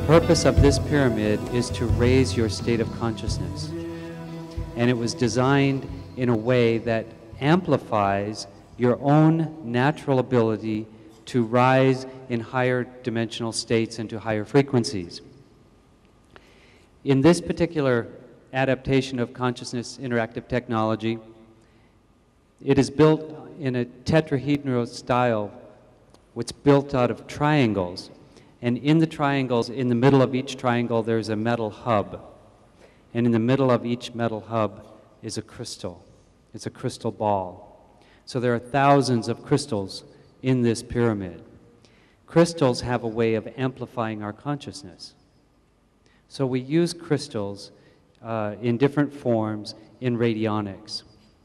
purpose of this pyramid is to raise your state of consciousness. And it was designed in a way that amplifies your own natural ability to rise in higher dimensional states and to higher frequencies. In this particular adaptation of consciousness interactive technology, it is built in a tetrahedral style, which is built out of triangles. And in the triangles, in the middle of each triangle, there's a metal hub. And in the middle of each metal hub is a crystal. It's a crystal ball. So there are thousands of crystals in this pyramid. Crystals have a way of amplifying our consciousness. So we use crystals in different forms in radionics.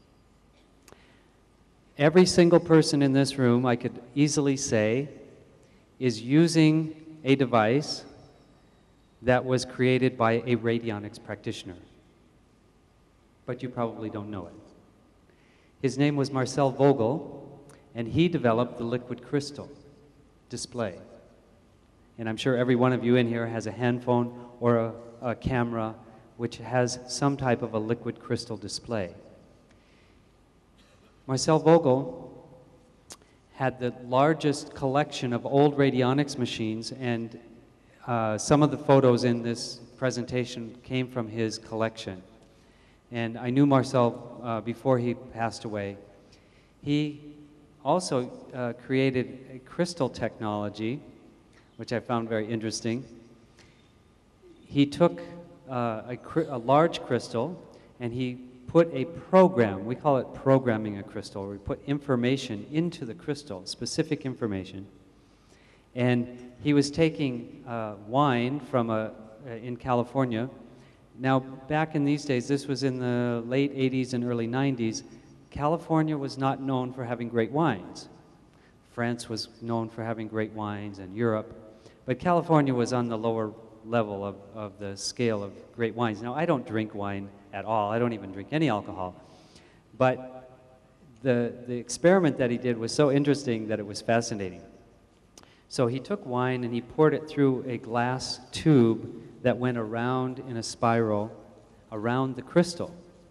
Every single person in this room, I could easily say, is using a device that was created by a radionics practitioner. But you probably don't know it. His name was Marcel Vogel, and he developed the liquid crystal display. And I'm sure every one of you in here has a handphone or a camera which has some type of a liquid crystal display. Marcel Vogel had the largest collection of old radionics machines, and some of the photos in this presentation came from his collection. And I knew Marcel before he passed away. He also created a crystal technology, which I found very interesting. He took a large crystal and he put a program, we call it programming a crystal, where we put information into the crystal, specific information. And he was taking wine from in California. Now, back in these days, this was in the late 80s and early 90s, California was not known for having great wines. France was known for having great wines, and Europe. But California was on the lower level of the scale of great wines. Now, I don't drink wine at all. I don't even drink any alcohol. But the experiment that he did was so interesting that it was fascinating. So he took wine and he poured it through a glass tube that went around in a spiral around the crystal.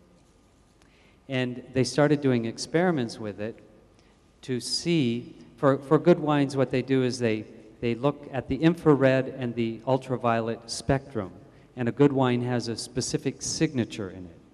And they started doing experiments with it to see, for good wines, what they do is they look at the infrared and the ultraviolet spectrum. And a good wine has a specific signature in it.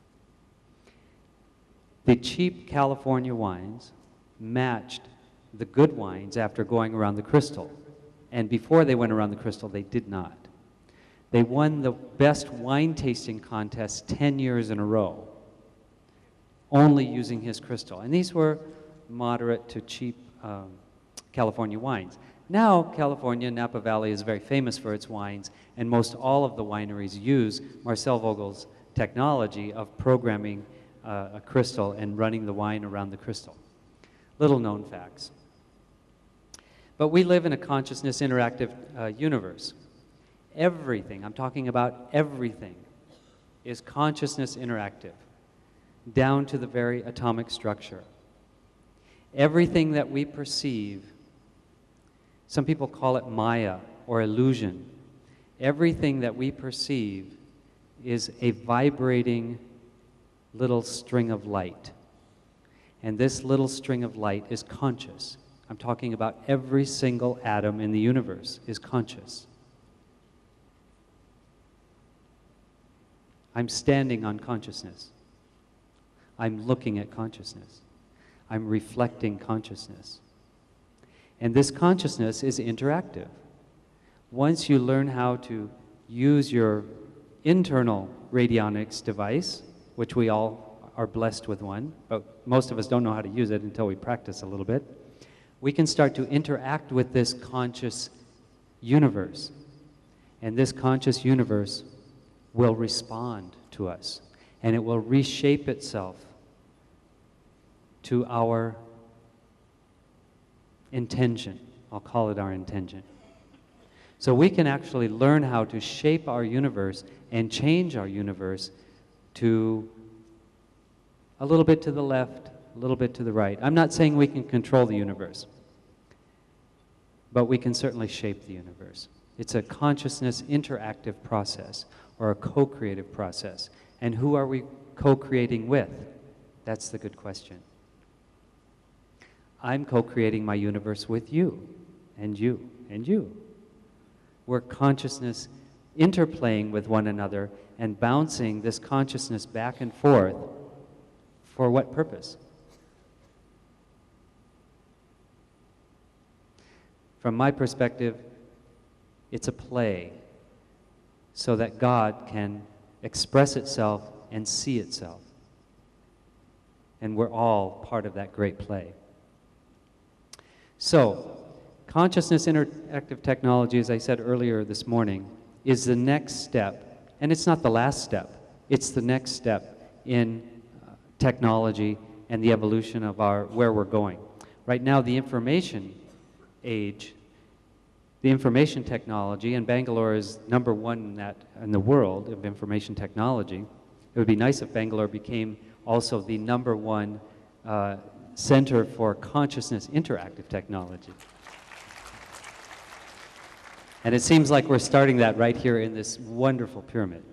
The cheap California wines matched the good wines after going around the crystal. And before they went around the crystal, they did not. They won the best wine tasting contest 10 years in a row, only using his crystal. And these were moderate to cheap California wines. Now, California, Napa Valley is very famous for its wines, and most all of the wineries use Marcel Vogel's technology of programming a crystal and running the wine around the crystal. Little known facts. But we live in a consciousness interactive universe. Everything, I'm talking about everything, is consciousness interactive, down to the very atomic structure. Everything that we perceive, some people call it Maya or illusion. Everything that we perceive is a vibrating little string of light. And this little string of light is conscious. I'm talking about every single atom in the universe is conscious. I'm standing on consciousness. I'm looking at consciousness. I'm reflecting consciousness. And this consciousness is interactive. Once you learn how to use your internal radionics device, which we all are blessed with one, but most of us don't know how to use it until we practice a little bit, we can start to interact with this conscious universe. And this conscious universe will respond to us, and it will reshape itself to our intention. I'll call it our intention. So we can actually learn how to shape our universe and change our universe to a little bit to the left, a little bit to the right. I'm not saying we can control the universe, but we can certainly shape the universe. It's a consciousness interactive process or a co-creative process. And who are we co-creating with? That's the good question. I'm co-creating my universe with you, and you, and you. We're consciousness interplaying with one another and bouncing this consciousness back and forth. For what purpose? From my perspective, it's a play so that God can express itself and see itself. And we're all part of that great play. So, consciousness interactive technology, as I said earlier this morning, is the next step, and it's not the last step. It's the next step in technology and the evolution of where we're going. Right now, the information age, the information technology, and Bangalore is #1 in the world of information technology. It would be nice if Bangalore became also the #1 center for consciousness interactive technology. And it seems like we're starting that right here in this wonderful pyramid.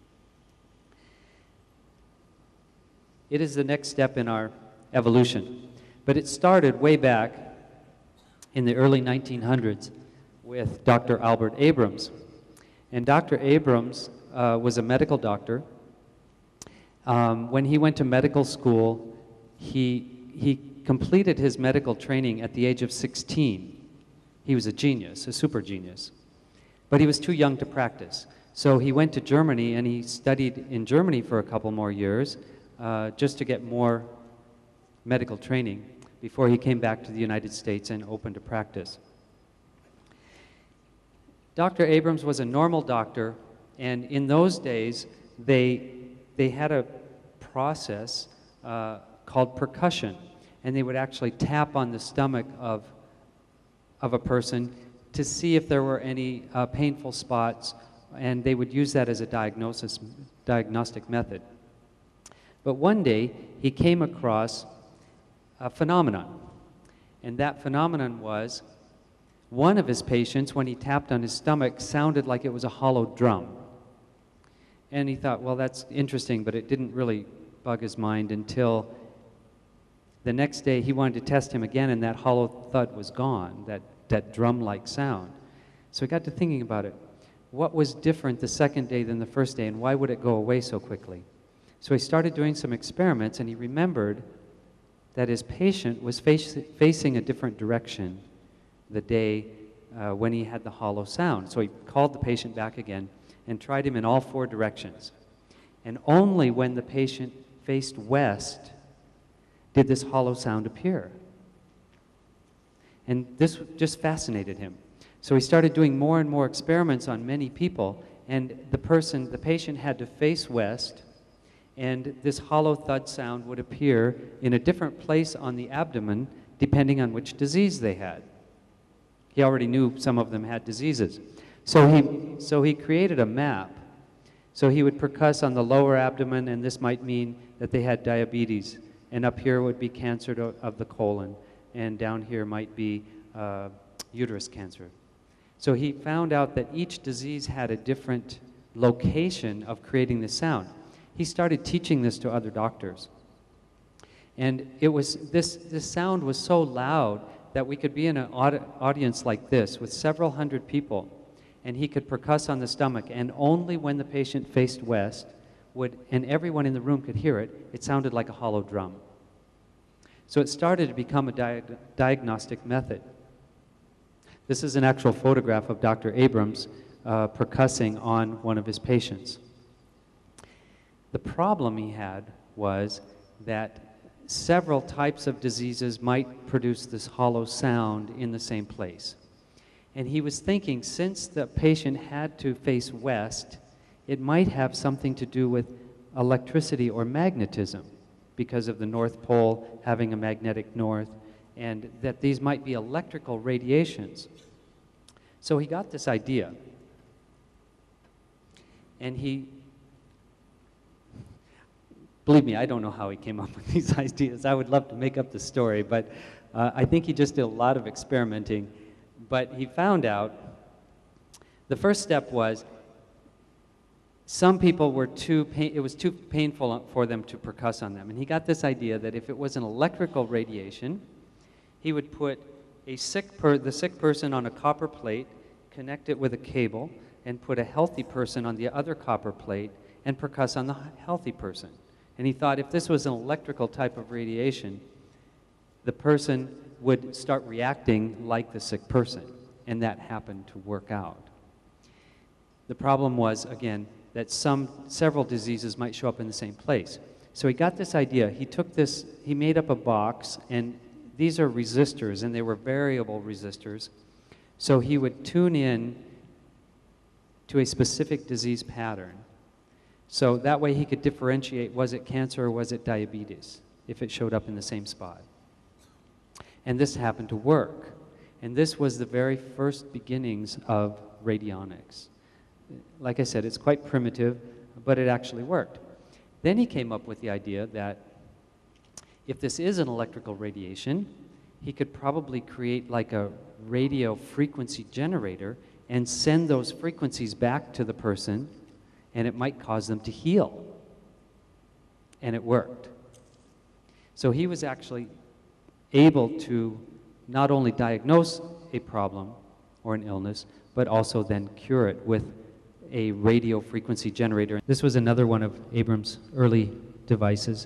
It is the next step in our evolution. But it started way back in the early 1900s with Dr. Albert Abrams. And Dr. Abrams was a medical doctor. When he went to medical school, he completed his medical training at the age of 16. He was a genius, a super genius. But he was too young to practice. So he went to Germany and he studied in Germany for a couple more years just to get more medical training before he came back to the United States and opened a practice. Dr. Abrams was a normal doctor, and in those days they had a process called percussion, and they would actually tap on the stomach of a person to see if there were any painful spots, and they would use that as a diagnostic method. But one day he came across a phenomenon, and that phenomenon was one of his patients, when he tapped on his stomach, sounded like it was a hollow drum. And he thought, well, that's interesting, but it didn't really bug his mind until the next day he wanted to test him again, and that hollow thud was gone, that drum-like sound. So he got to thinking about it. What was different the second day than the first day, and why would it go away so quickly? So he started doing some experiments, and he remembered that his patient was facing a different direction the day when he had the hollow sound. So he called the patient back again and tried him in all 4 directions. And only when the patient faced west did this hollow sound appear. And this just fascinated him. So he started doing more and more experiments on many people, and the patient had to face west, and this hollow thud sound would appear in a different place on the abdomen depending on which disease they had. He already knew some of them had diseases. So he created a map. So he would percuss on the lower abdomen, and this might mean that they had diabetes. And up here would be cancer of the colon. And down here might be uterus cancer. So he found out that each disease had a different location of creating the sound. He started teaching this to other doctors. And it was, this sound was so loud that we could be in an audience like this with several hundred people, and he could percuss on the stomach, and only when the patient faced west and everyone in the room could hear it, it sounded like a hollow drum. So it started to become a diagnostic method. This is an actual photograph of Dr. Abrams percussing on one of his patients. The problem he had was that several types of diseases might produce this hollow sound in the same place. And he was thinking, since the patient had to face west, it might have something to do with electricity or magnetism because of the North Pole having a magnetic north, and that these might be electrical radiations. So he got this idea, and believe me, I don't know how he came up with these ideas. I would love to make up the story, but I think he just did a lot of experimenting. But he found out The first step was some people were it was too painful for them to percuss on them. And he got this idea that if it was an electrical radiation, he would put the sick person on a copper plate, connect it with a cable, and put a healthy person on the other copper plate and percuss on the healthy person. And he thought if this was an electrical type of radiation, the person would start reacting like the sick person. And that happened to work out. The problem was, again, that several diseases might show up in the same place. So he got this idea. He made up a box, and these are resistors, and they were variable resistors. So he would tune in to a specific disease pattern. So that way he could differentiate, was it cancer or was it diabetes, if it showed up in the same spot. And this happened to work. And this was the very first beginnings of radionics. Like I said, it's quite primitive, but it actually worked. Then he came up with the idea that if this is an electrical radiation, he could probably create like a radio frequency generator and send those frequencies back to the person, and it might cause them to heal. And it worked. So he was actually able to not only diagnose a problem or an illness, but also then cure it with a radio frequency generator. This was another one of Abrams' early devices.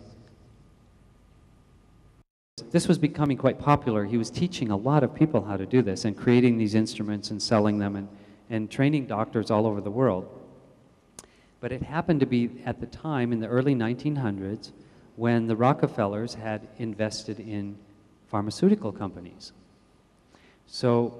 This was becoming quite popular. He was teaching a lot of people how to do this and creating these instruments and selling them and training doctors all over the world. But it happened to be at the time in the early 1900s when the Rockefellers had invested in pharmaceutical companies. So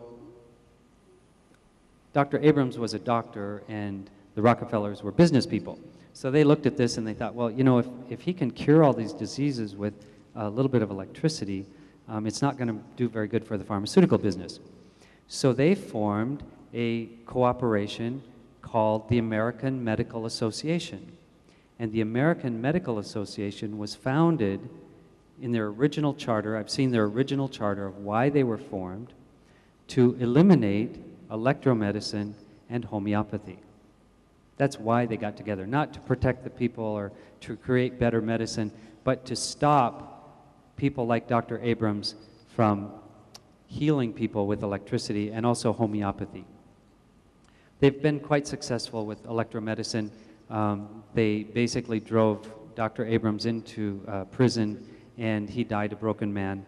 Dr. Abrams was a doctor and the Rockefellers were business people. So they looked at this and they thought, well, you know, if he can cure all these diseases with a little bit of electricity, it's not going to do very good for the pharmaceutical business. So they formed a cooperation called the American Medical Association. And the American Medical Association was founded in their original charter. I've seen their original charter of why they were formed, to eliminate electromedicine and homeopathy. That's why they got together, not to protect the people or to create better medicine, but to stop people like Dr. Abrams from healing people with electricity and also homeopathy. They've been quite successful with electromedicine. They basically drove Dr. Abrams into prison, and he died a broken man.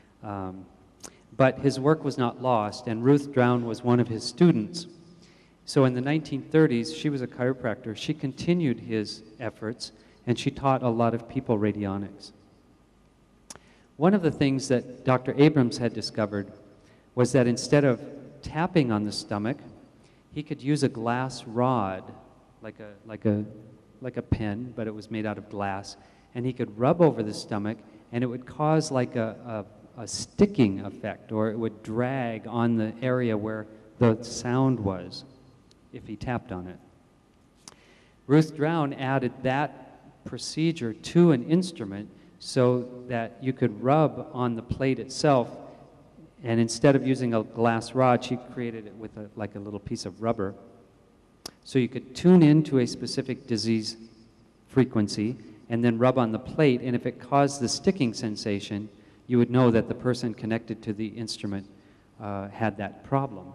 But his work was not lost, and Ruth Drown was one of his students. So in the 1930s, she was a chiropractor. She continued his efforts, and she taught a lot of people radionics. One of the things that Dr. Abrams had discovered was that instead of tapping on the stomach, he could use a glass rod, like a pen, but it was made out of glass, and he could rub over the stomach, and it would cause like a sticking effect, or it would drag on the area where the sound was if he tapped on it. Ruth Drown added that procedure to an instrument so that you could rub on the plate itself, and instead of using a glass rod, she created it with like a little piece of rubber. So you could tune into a specific disease frequency and then rub on the plate, and if it caused the sticking sensation, you would know that the person connected to the instrument had that problem.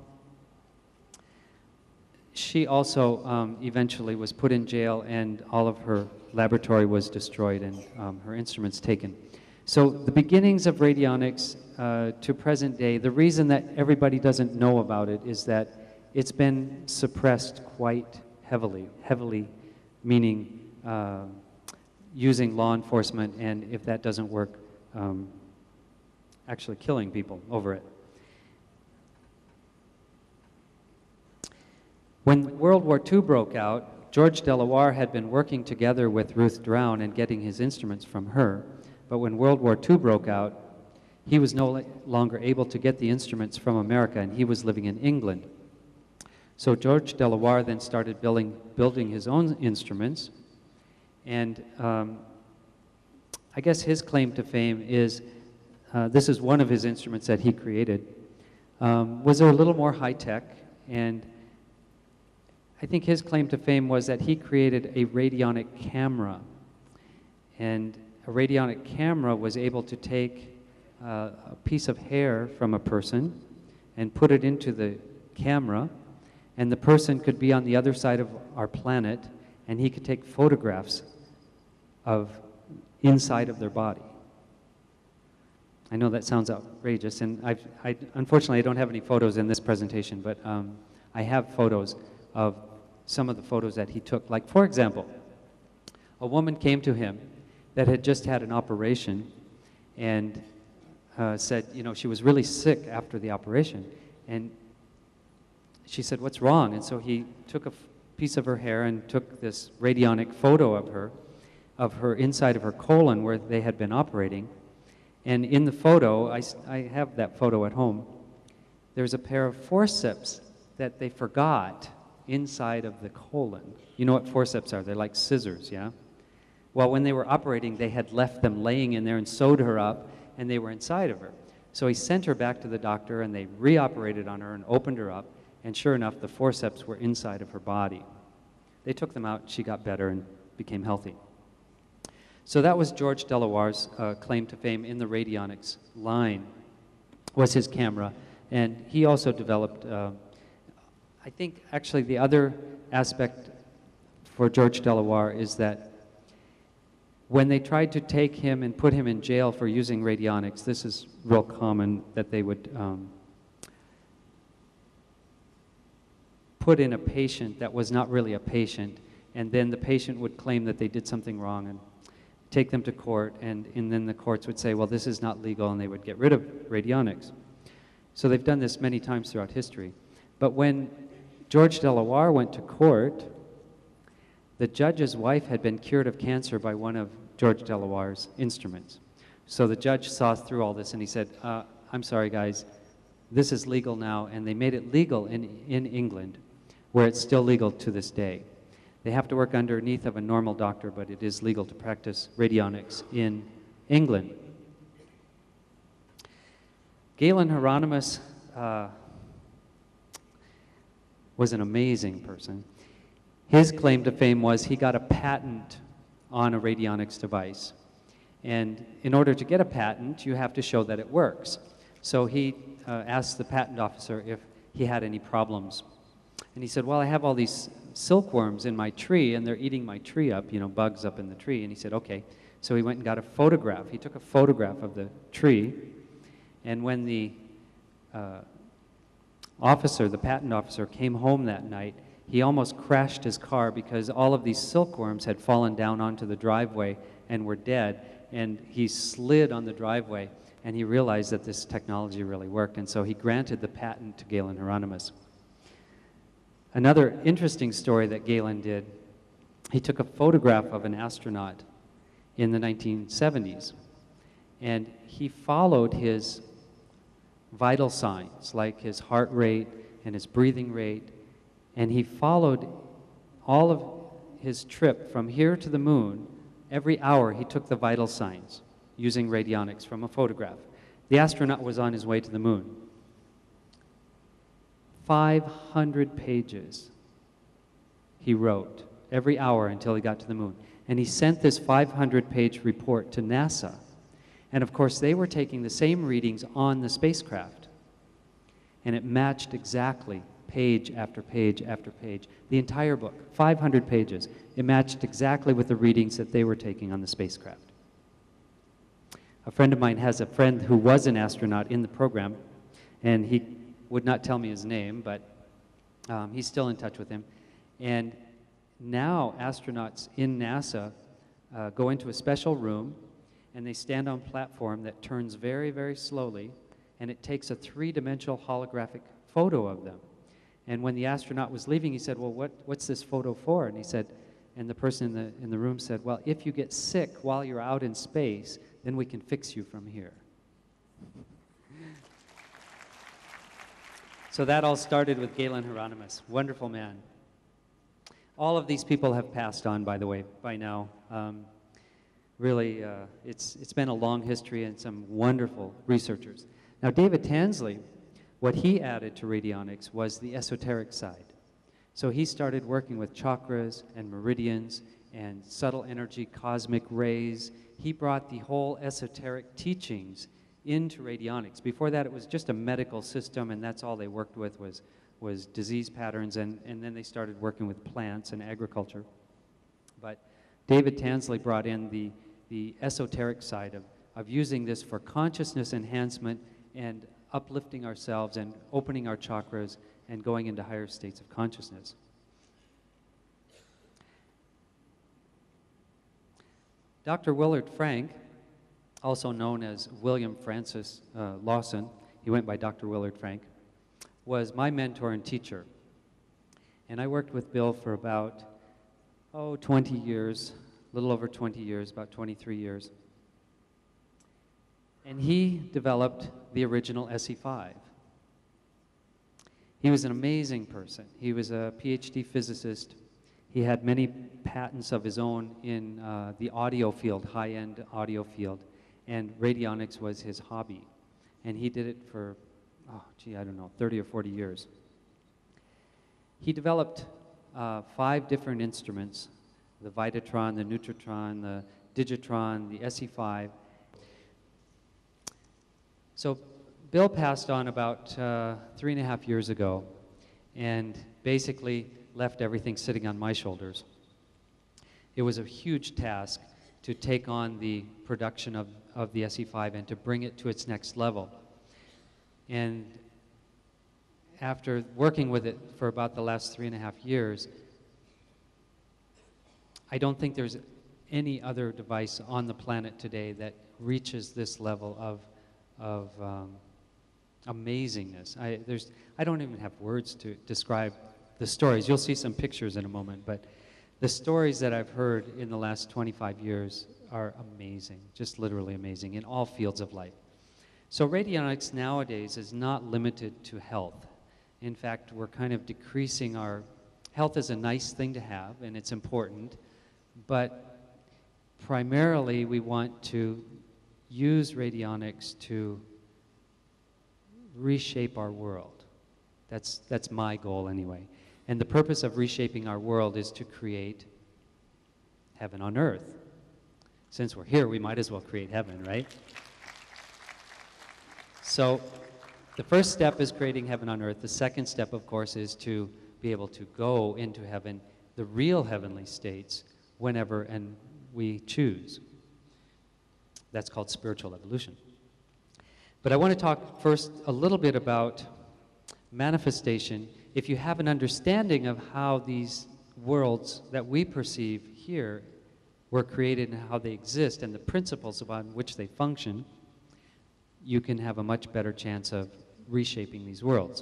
She also eventually was put in jail, and all of her laboratory was destroyed and her instruments taken. So the beginnings of radionics to present day, the reason that everybody doesn't know about it is that it's been suppressed quite heavily, meaning using law enforcement, and if that doesn't work, actually killing people over it. When World War II broke out, George Delaware had been working together with Ruth Drown and getting his instruments from her, but when World War II broke out, he was no longer able to get the instruments from America, and he was living in England. So George Delaware then started building his own instruments, and I guess his claim to fame is, this is one of his instruments that he created, was a little more high-tech, and I think his claim to fame was that he created a radionic camera. And a radionic camera was able to take a piece of hair from a person and put it into the camera, and the person could be on the other side of our planet, and he could take photographs of inside of their body. I know that sounds outrageous, and unfortunately I don't have any photos in this presentation, but I have photos of some of the photos that he took. Like, for example, a woman came to him that had just had an operation and said, you know, she was really sick after the operation, and she said, "What's wrong?" And so he took a piece of her hair and took this radionic photo of her inside of her colon where they had been operating. And in the photo, I have that photo at home, there's a pair of forceps that they forgot inside of the colon. You know what forceps are? They're like scissors, yeah? Well, when they were operating, they had left them laying in there and sewed her up, and they were inside of her. So he sent her back to the doctor, and they reoperated on her and opened her up, and sure enough, the forceps were inside of her body. They took them out, she got better and became healthy. So that was George Delawar's claim to fame in the radionics line, was his camera. And he also developed, I think actually the other aspect for George Delawar is that when they tried to take him and put him in jail for using radionics, this is real common, that they would put in a patient that was not really a patient, and then the patient would claim that they did something wrong and take them to court, and then the courts would say, well, this is not legal, and they would get rid of radionics. So they've done this many times throughout history. But when George Delawar went to court, the judge's wife had been cured of cancer by one of George Delawar's instruments. So the judge saw through all this, and he said, I'm sorry, guys, this is legal now, and they made it legal in England, where it's still legal to this day. They have to work underneath of a normal doctor, but it is legal to practice radionics in England. Galen Hieronymus was an amazing person. His claim to fame was he got a patent on a radionics device. And in order to get a patent, you have to show that it works. So he asked the patent officer if he had any problems. And he said, well, I have all these silkworms in my tree, and they're eating my tree up, you know, bugs up in the tree. And he said, okay. So he went and got a photograph. He took a photograph of the tree, and when the officer, the patent officer, came home that night, he almost crashed his car because all of these silkworms had fallen down onto the driveway and were dead, and he slid on the driveway, and he realized that this technology really worked, and so he granted the patent to Galen Hieronymus. Another interesting story that Galen did, he took a photograph of an astronaut in the 1970s, and he followed his vital signs, like his heart rate and his breathing rate, and he followed all of his trip from here to the moon. Every hour he took the vital signs using radionics from a photograph. The astronaut was on his way to the moon. 500 pages he wrote every hour until he got to the moon. And he sent this 500-page report to NASA. And of course, they were taking the same readings on the spacecraft. And it matched exactly, page after page after page. The entire book, 500 pages, it matched exactly with the readings that they were taking on the spacecraft. A friend of mine has a friend who was an astronaut in the program, and he would not tell me his name, but he's still in touch with him. And now astronauts in NASA go into a special room, and they stand on a platform that turns very, very slowly, and it takes a three-dimensional holographic photo of them. And when the astronaut was leaving, he said, well, what's this photo for? And he said, and the person in the room said, well, if you get sick while you're out in space, then we can fix you from here. So that all started with Galen Hieronymus. Wonderful man. All of these people have passed on, by the way, by now. Really, it's been a long history and some wonderful researchers. Now, David Tansley, what he added to radionics was the esoteric side. So he started working with chakras and meridians and subtle energy, cosmic rays. He brought the whole esoteric teachings into radionics. Before that, it was just a medical system, and that's all they worked with was disease patterns, and then they started working with plants and agriculture. But David Tansley brought in the esoteric side of using this for consciousness enhancement and uplifting ourselves and opening our chakras and going into higher states of consciousness. Dr. Willard Frank, also known as William Francis Lawson, he went by Dr. Willard Frank, was my mentor and teacher. And I worked with Bill for about, 20 years, a little over 20 years, about 23 years. And he developed the original SE5. He was an amazing person. He was a PhD physicist. He had many patents of his own in the audio field, high-end audio field, and radionics was his hobby. And he did it for, 30 or 40 years. He developed 5 different instruments, the Vitatron, the Nutritron, the Digitron, the SE5. So Bill passed on about 3.5 years ago and basically left everything sitting on my shoulders. It was a huge task to take on the production of the SE5 and to bring it to its next level. And after working with it for about the last 3.5 years, I don't think there's any other device on the planet today that reaches this level of amazingness. I don't even have words to describe the stories. You'll see some pictures in a moment, but the stories that I've heard in the last 25 years are amazing, just literally amazing, in all fields of life. So radionics nowadays is not limited to health. In fact, we're kind of decreasing our health is a nice thing to have, and it's important, but primarily we want to use radionics to reshape our world. That's my goal anyway. And the purpose of reshaping our world is to create heaven on earth. Since we're here, we might as well create heaven, right? So the first step is creating heaven on earth. The second step, of course, is to be able to go into heaven, the real heavenly states, whenever and we choose. That's called spiritual evolution. But I want to talk first a little bit about manifestation. If you have an understanding of how these worlds that we perceive here were created and how they exist and the principles upon which they function, you can have a much better chance of reshaping these worlds.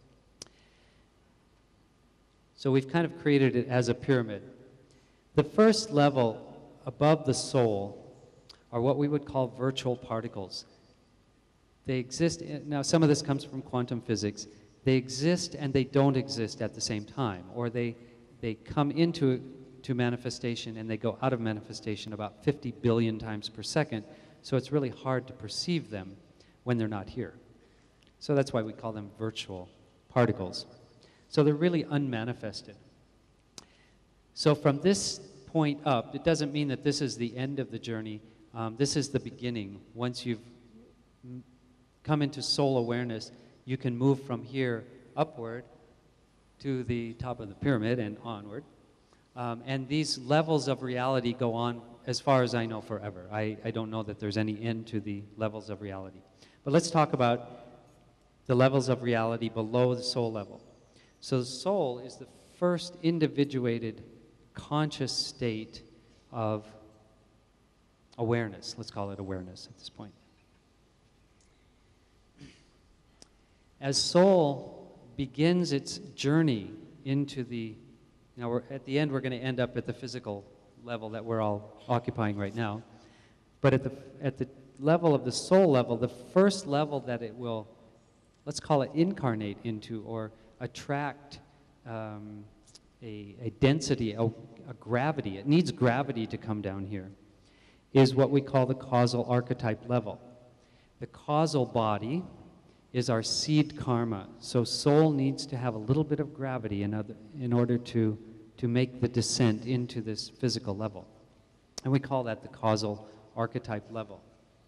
So we've kind of created it as a pyramid. The first level above the soul are what we would call virtual particles. They exist, now some of this comes from quantum physics. They exist and they don't exist at the same time, or they come into manifestation and they go out of manifestation about 50 billion times per second, so it's really hard to perceive them when they're not here. So that's why we call them virtual particles. So they're really unmanifested. So from this point up, it doesn't mean that this is the end of the journey. This is the beginning. Once you've come into soul awareness, you can move from here upward to the top of the pyramid and onward. And these levels of reality go on, as far as I know, forever. I don't know that there's any end to the levels of reality. But let's talk about the levels of reality below the soul level. So the soul is the first individuated conscious state of awareness. Let's call it awareness at this point. As soul begins its journey into the, at the end we're going to end up at the physical level that we're all occupying right now. But at the level of the soul level, the first level that it will, let's call it incarnate into or attract a density, a gravity, it needs gravity to come down here, is what we call the causal archetype level. The causal body is our seed karma. So soul needs to have a little bit of gravity in order to make the descent into this physical level. And we call that the causal archetype level.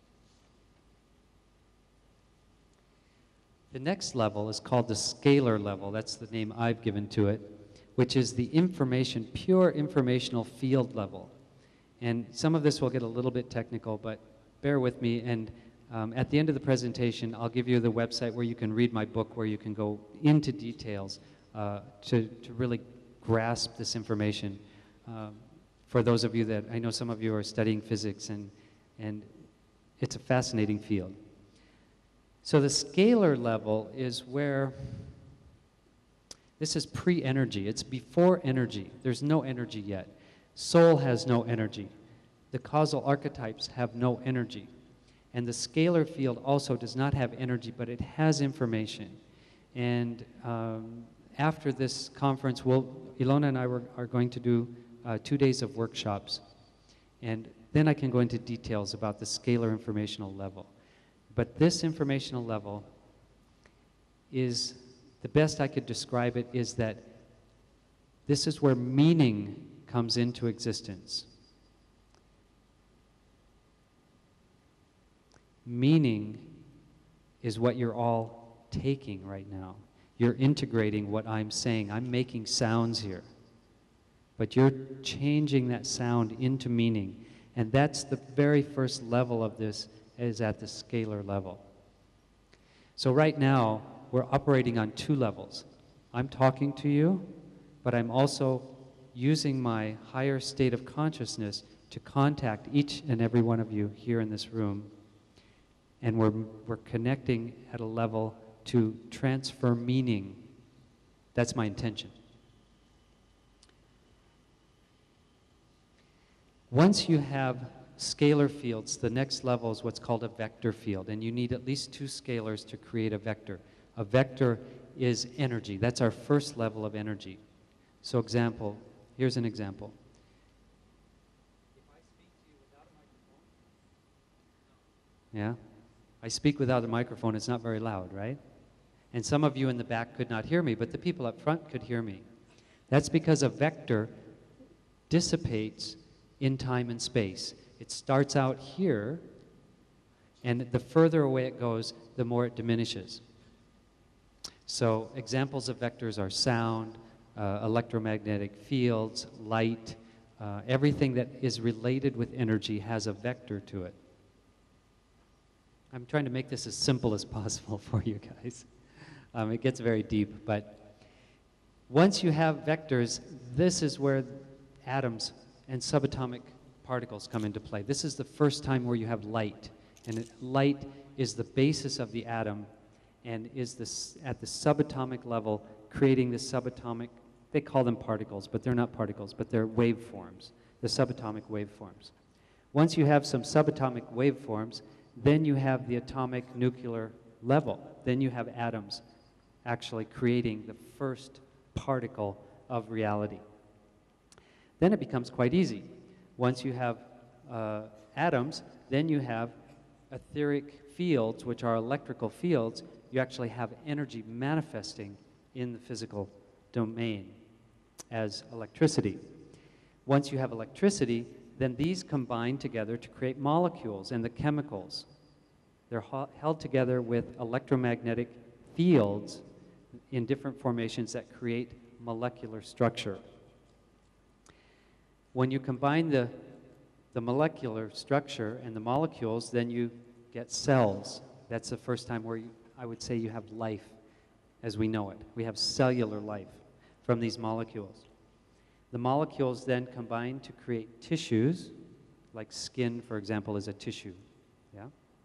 The next level is called the scalar level. That's the name I've given to it, which is the information, pure informational field level. And some of this will get a little bit technical, but bear with me. And at the end of the presentation, I'll give you the website where you can read my book, where you can go into details to really grasp this information. For those of you that, I know some of you are studying physics, and it's a fascinating field. So the scalar level is where, this is pre-energy, it's before energy. There's no energy yet. Soul has no energy. The causal archetypes have no energy. And the scalar field also does not have energy, but it has information. And after this conference, Ilona and I are going to do 2 days of workshops. And then I can go into details about the scalar informational level. But this informational level is, the best I could describe it is that this is where meaning comes into existence. Meaning is what you're all taking right now. You're integrating what I'm saying. I'm making sounds here. But you're changing that sound into meaning. And that's the very first level of this, is at the scalar level. So right now, we're operating on 2 levels. I'm talking to you, but I'm also using my higher state of consciousness to contact each and every one of you here in this room. And we're connecting at a level to transfer meaning. That's my intention. Once you have scalar fields, the next level is what's called a vector field, and you need at least 2 scalars to create a vector. A vector is energy. That's our first level of energy. So example, here's an example. If I speak to you without a microphone, yeah? I speak without a microphone, it's not very loud, right? And some of you in the back could not hear me, but the people up front could hear me. That's because a vector dissipates in time and space. It starts out here, and the further away it goes, the more it diminishes. So examples of vectors are sound, electromagnetic fields, light, everything that is related with energy has a vector to it. I'm trying to make this as simple as possible for you guys. It gets very deep, but once you have vectors, this is where atoms and subatomic particles come into play. This is the first time where you have light, and light is the basis of the atom and is this, at the subatomic level, creating the subatomic, they call them particles, but they're not particles, but they're waveforms, the subatomic waveforms. Once you have some subatomic waveforms, then you have the atomic nuclear level. Then you have atoms actually creating the first particle of reality. Then it becomes quite easy. Once you have atoms, then you have etheric fields, which are electrical fields. You actually have energy manifesting in the physical domain as electricity. Once you have electricity, then these combine together to create molecules and the chemicals. They're held together with electromagnetic fields in different formations that create molecular structure. When you combine the molecular structure and the molecules, then you get cells. That's the first time where I would say you have life as we know it. We have cellular life from these molecules. The molecules then combine to create tissues, like skin, for example, is a tissue. Yeah?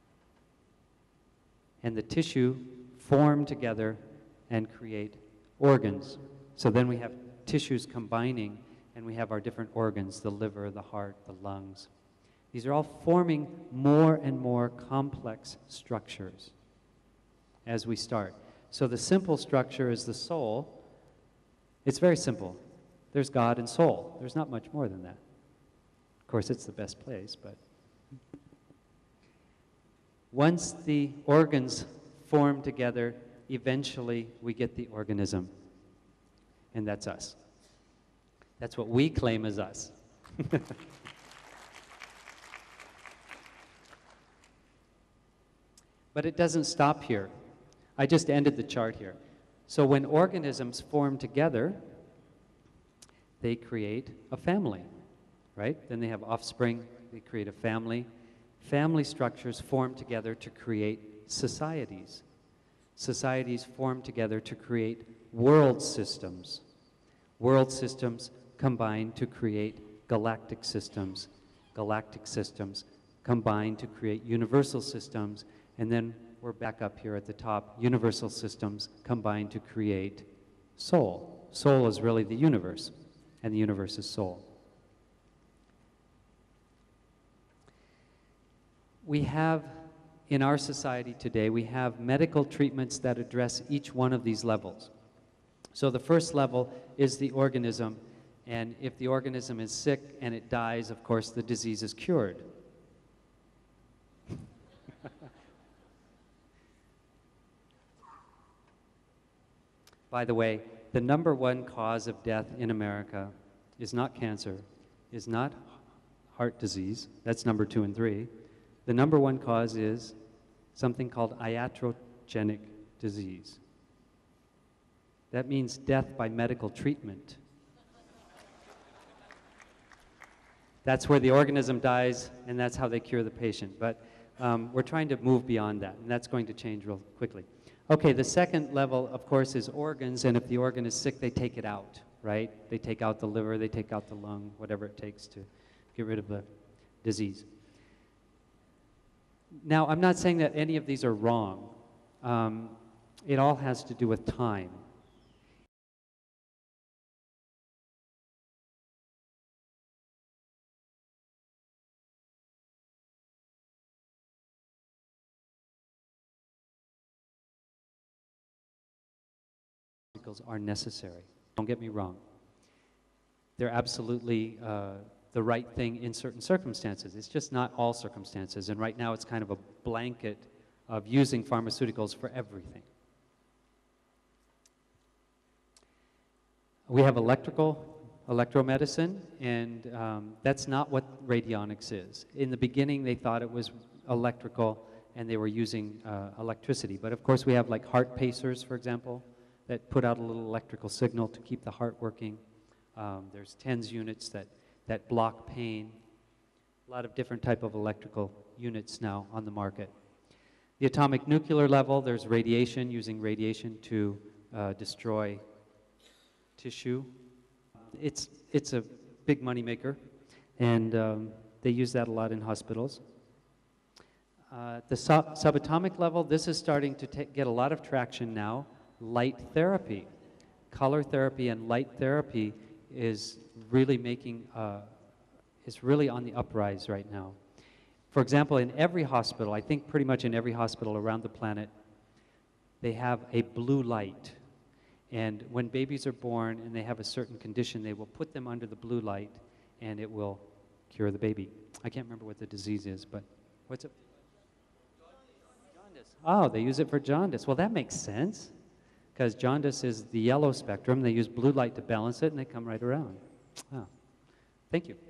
And the tissue form together and create organs. So then we have tissues combining, and we have our different organs, the liver, the heart, the lungs. These are all forming more and more complex structures as we start. So the simple structure is the soul. It's very simple. There's God and soul. There's not much more than that. Of course, it's the best place, but once the organs form together. Eventually, we get the organism. And that's us. That's what we claim as us. But it doesn't stop here. I just ended the chart here. So when organisms form together, they create a family, right? Then they have offspring, they create a family. Family structures form together to create societies. Societies form together to create world systems. World systems combine to create galactic systems. Galactic systems combine to create universal systems. And then we're back up here at the top. Universal systems combine to create soul. Soul is really the universe, and the universe is soul. We have, in our society today, we have medical treatments that address each one of these levels. So the first level is the organism, and if the organism is sick and it dies, of course, the disease is cured. By the way, the #1 cause of death in America is not cancer, is not heart disease. That's number 2 and 3. The #1 cause is something called iatrogenic disease. That means death by medical treatment. That's where the organism dies, and that's how they cure the patient. But we're trying to move beyond that, and that's going to change real quickly. Okay, the second level, of course, is organs, and if the organ is sick, they take it out, right? They take out the liver, they take out the lung, whatever it takes to get rid of the disease. Now, I'm not saying that any of these are wrong. It all has to do with time. Are necessary. Don't get me wrong. They're absolutely the right thing in certain circumstances. It's just not all circumstances. And right now it's kind of a blanket of using pharmaceuticals for everything. We have electromedicine, and that's not what radionics is. In the beginning, they thought it was electrical, and they were using electricity. But of course, we have like heart pacers, for example, that put out a little electrical signal to keep the heart working. There's TENS units that block pain. A lot of different type of electrical units now on the market. The atomic nuclear level, there's radiation, using radiation to destroy tissue. It's a big money maker, and they use that a lot in hospitals. The subatomic level, this is starting to get a lot of traction now. Light therapy, color therapy and light therapy is really making, is really on the uprise right now. For example, in every hospital, I think pretty much in every hospital around the planet, they have a blue light. And when babies are born and they have a certain condition, they will put them under the blue light and it will cure the baby. I can't remember what the disease is, but what's it? Jaundice. Oh, they use it for jaundice. Well, that makes sense, because jaundice is the yellow spectrum. They use blue light to balance it, and they come right around. Oh, thank you.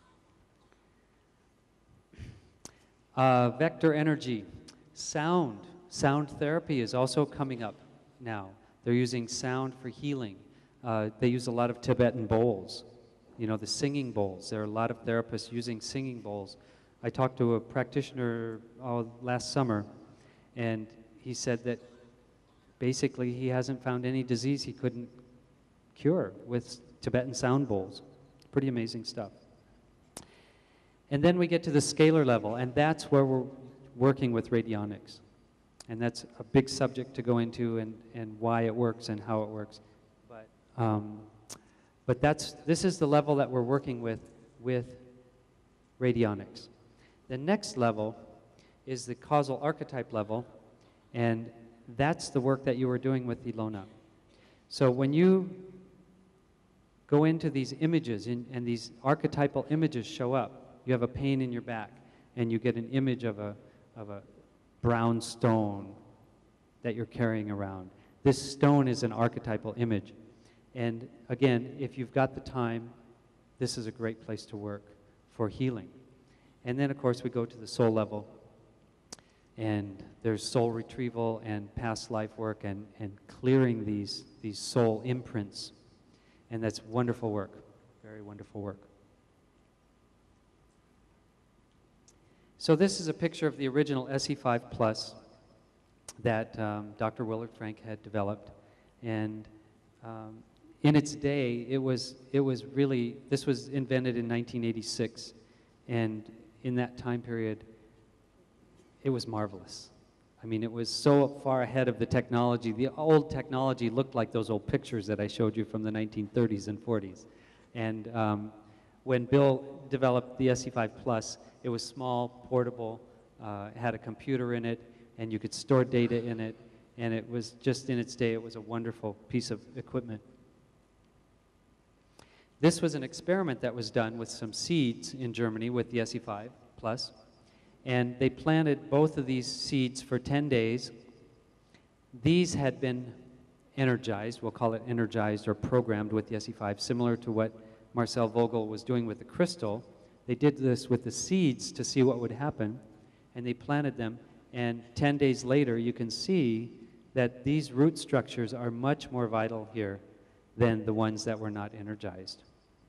Vector energy, sound. Sound therapy is also coming up now. They're using sound for healing. They use a lot of Tibetan bowls, you know, the singing bowls. There are a lot of therapists using singing bowls. I talked to a practitioner last summer, and he said that basically he hasn't found any disease he couldn't cure with Tibetan sound bowls. Pretty amazing stuff. And then we get to the scalar level, and that's where we're working with radionics. And that's a big subject to go into, and why it works and how it works. But this is the level that we're working with radionics. The next level is the causal archetype level, and that's the work that you were doing with Ilona. So when you go into these images, and these archetypal images show up, you have a pain in your back, and you get an image of a brown stone, that you're carrying around. This stone is an archetypal image. And again, if you've got the time, this is a great place to work for healing. And then, of course, we go to the soul level. And there's soul retrieval and past life work and clearing these soul imprints. And that's wonderful work, very wonderful work. So this is a picture of the original SE5 Plus that Dr. Willard Frank had developed. And in its day, it was really, this was invented in 1986. And in that time period, it was marvelous. I mean, it was so far ahead of the technology. The old technology looked like those old pictures that I showed you from the 1930s and 40s. And when Bill developed the SE5 Plus, it was small, portable, had a computer in it, and you could store data in it. And it was just in its day, it was a wonderful piece of equipment. This was an experiment that was done with some seeds in Germany with the SE5 Plus. And they planted both of these seeds for 10 days. These had been energized, we'll call it energized or programmed with the SE5, similar to what Marcel Vogel was doing with the crystal. They did this with the seeds to see what would happen, and they planted them. And 10 days later, you can see that these root structures are much more vital here than the ones that were not energized.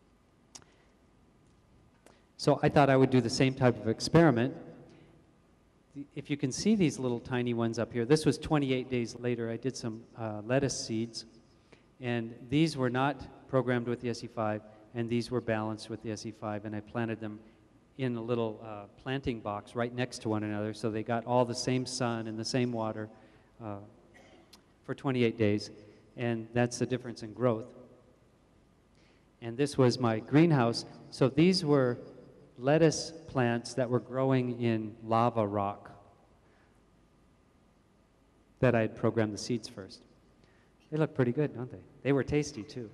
So I thought I would do the same type of experiment. If you can see these little tiny ones up here, this was 28 days later. I did some lettuce seeds, and these were not programmed with the SE5, and these were balanced with the SE5, and I planted them in a little planting box right next to one another, so they got all the same sun and the same water for 28 days, and that's the difference in growth. And this was my greenhouse. So these were lettuce plants that were growing in lava rock that I had programmed the seeds first. They look pretty good, don't they? They were tasty too.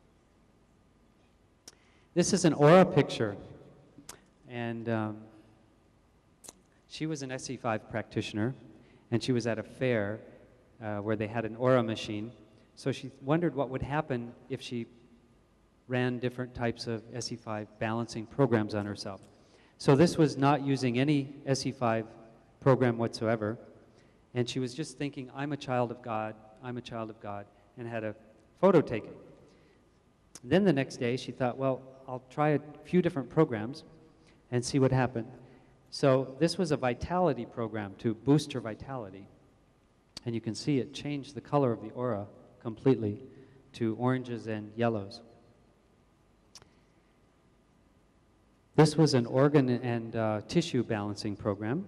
This is an aura picture, and she was an SE5 practitioner, and she was at a fair where they had an aura machine. So she wondered what would happen if she ran different types of SE5 balancing programs on herself. So this was not using any SE5 program whatsoever, and she was just thinking, I'm a child of God, I'm a child of God, and had a photo taken. Then the next day she thought, well, I'll try a few different programs and see what happened. So this was a vitality program to boost her vitality, and you can see it changed the color of the aura completely to oranges and yellows. This was an organ and tissue balancing program.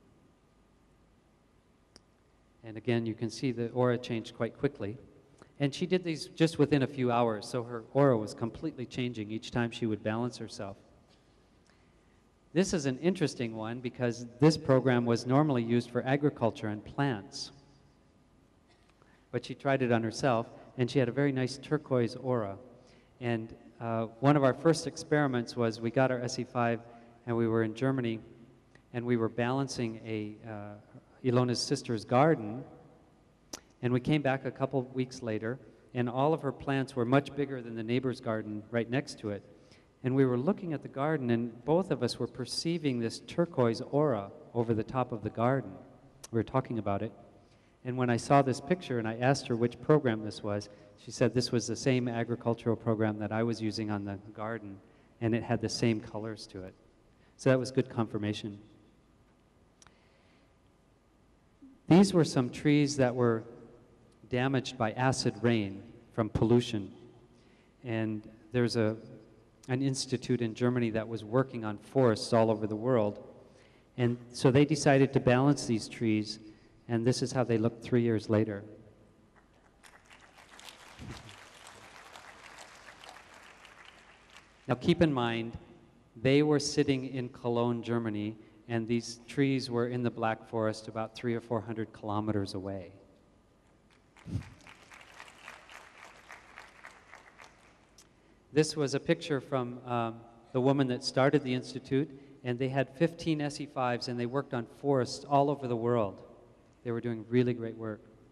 And again, you can see the aura changed quite quickly. And she did these just within a few hours, so her aura was completely changing each time she would balance herself. This is an interesting one because this program was normally used for agriculture and plants. But she tried it on herself, and she had a very nice turquoise aura. And one of our first experiments was we got our SE5 and we were in Germany and we were balancing Ilona's sister's garden, and we came back a couple weeks later and all of her plants were much bigger than the neighbor's garden right next to it. And we were looking at the garden and both of us were perceiving this turquoise aura over the top of the garden. We were talking about it. And when I saw this picture and I asked her which program this was, she said this was the same agricultural program that I was using on the garden, and it had the same colors to it. So that was good confirmation. These were some trees that were damaged by acid rain from pollution. And there's an institute in Germany that was working on forests all over the world. And so they decided to balance these trees, and this is how they looked 3 years later. Now keep in mind, they were sitting in Cologne, Germany, and these trees were in the Black Forest about 300 or 400 kilometers away. This was a picture from the woman that started the Institute, and they had 15 SE5s, and they worked on forests all over the world. They were doing really great work.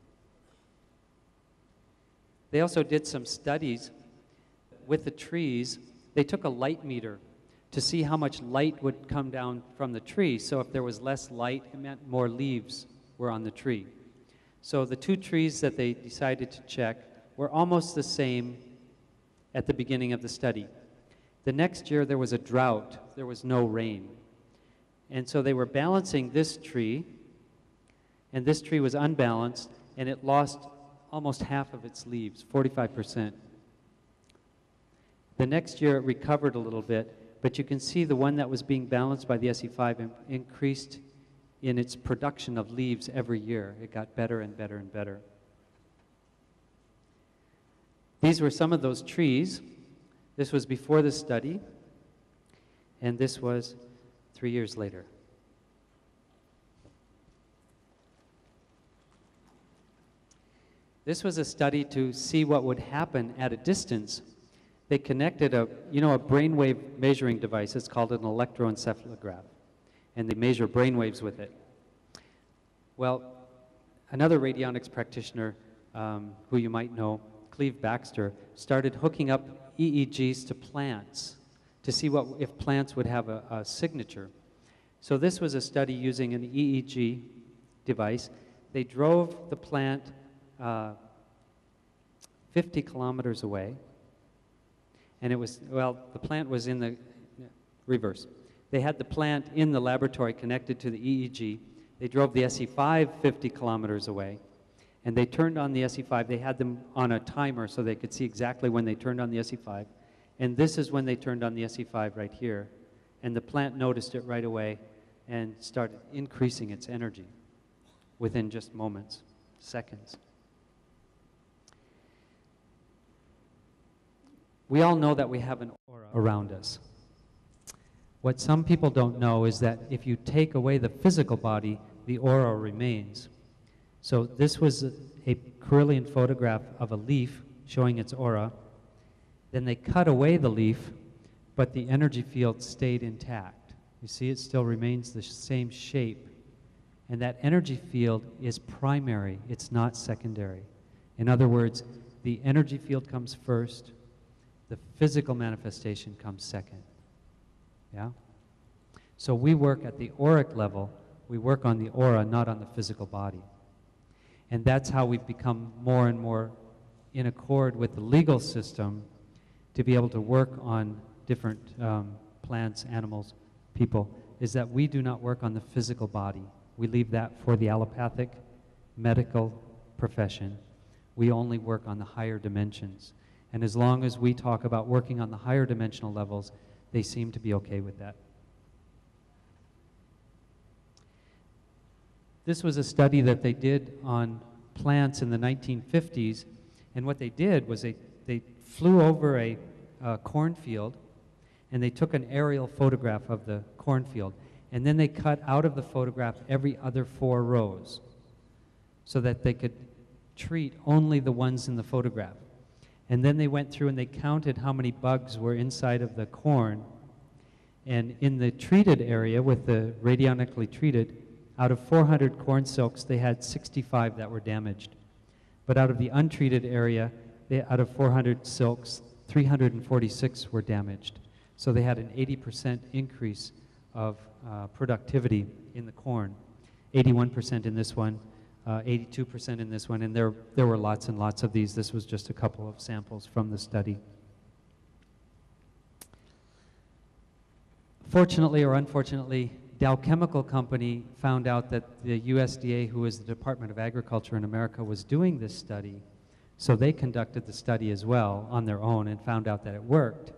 They also did some studies with the trees. They took a light meter to see how much light would come down from the tree. So if there was less light, it meant more leaves were on the tree. So the two trees that they decided to check were almost the same at the beginning of the study. The next year there was a drought. There was no rain. And so they were balancing this tree, and this tree was unbalanced, and it lost almost half of its leaves, 45%. The next year it recovered a little bit, but you can see the one that was being balanced by the SE5 increased in its production of leaves every year. It got better and better and better. These were some of those trees. This was before the study, and this was 3 years later. This was a study to see what would happen at a distance. They connected a brainwave measuring device. It's called an electroencephalograph, and they measure brainwaves with it. Well, another radionics practitioner who you might know, Cleve Baxter, started hooking up EEGs to plants to see if plants would have a signature. So this was a study using an EEG device. They drove the plant 50 kilometers away, and the plant was in the reverse. They had the plant in the laboratory connected to the EEG. They drove the SE5 50 kilometers away, and they turned on the SE5. They had them on a timer so they could see exactly when they turned on the SE5. And this is when they turned on the SE5 right here. And the plant noticed it right away and started increasing its energy within just moments, seconds. We all know that we have an aura around us. What some people don't know is that if you take away the physical body, the aura remains. So this was a Kirlian photograph of a leaf showing its aura. Then they cut away the leaf, but the energy field stayed intact. You see, it still remains the same shape. And that energy field is primary, it's not secondary. In other words, the energy field comes first, the physical manifestation comes second. Yeah? So we work at the auric level, we work on the aura, not on the physical body. And that's how we've become more and more in accord with the legal system to be able to work on different plants, animals, people, is that we do not work on the physical body. We leave that for the allopathic medical profession. We only work on the higher dimensions. And as long as we talk about working on the higher dimensional levels, they seem to be okay with that. This was a study that they did on plants in the 1950s, and what they did was they flew over a cornfield, and they took an aerial photograph of the cornfield, and then they cut out of the photograph every other 4 rows so that they could treat only the ones in the photograph. And then they went through and they counted how many bugs were inside of the corn. And in the treated area, with the radionically treated, out of 400 corn silks, they had 65 that were damaged. But out of the untreated area, out of 400 silks, 346 were damaged. So they had an 80% increase of productivity in the corn, 81% in this one, 82% in this one, and there were lots and lots of these. This was just a couple of samples from the study. Fortunately or unfortunately, Dow Chemical Company found out that the USDA, who is the Department of Agriculture in America, was doing this study, so they conducted the study as well on their own and found out that it worked.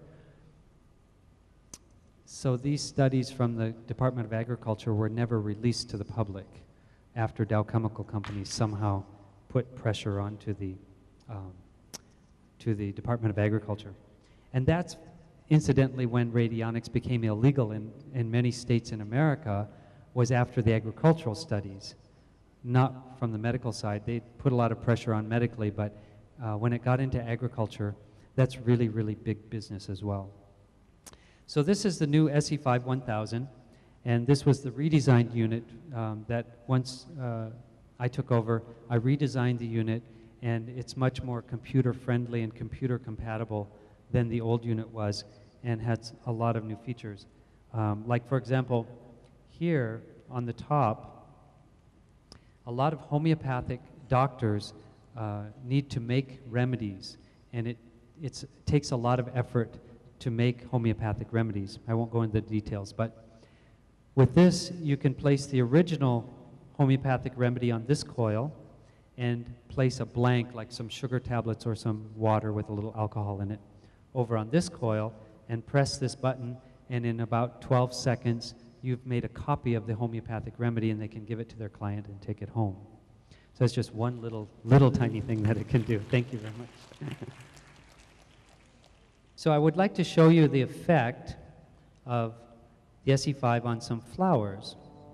So these studies from the Department of Agriculture were never released to the public after Dow Chemical Company somehow put pressure onto the Department of Agriculture. And that's incidentally when radionics became illegal in many states in America, was after the agricultural studies, not from the medical side. They put a lot of pressure on medically, but when it got into agriculture, that's really, really big business as well. So this is the new SE5 1000, and this was the redesigned unit that once I took over, I redesigned the unit, and it's much more computer friendly and computer compatible than the old unit was, and has a lot of new features. Like for example, here on the top, a lot of homeopathic doctors need to make remedies, and it takes a lot of effort to make homeopathic remedies. I won't go into the details, but with this, you can place the original homeopathic remedy on this coil and place a blank, like some sugar tablets or some water with a little alcohol in it, over on this coil, and press this button, and in about 12 seconds, you've made a copy of the homeopathic remedy, and they can give it to their client and take it home. So it's just one little tiny thing that it can do. Thank you very much. So I would like to show you the effect of the SE5 on some flowers.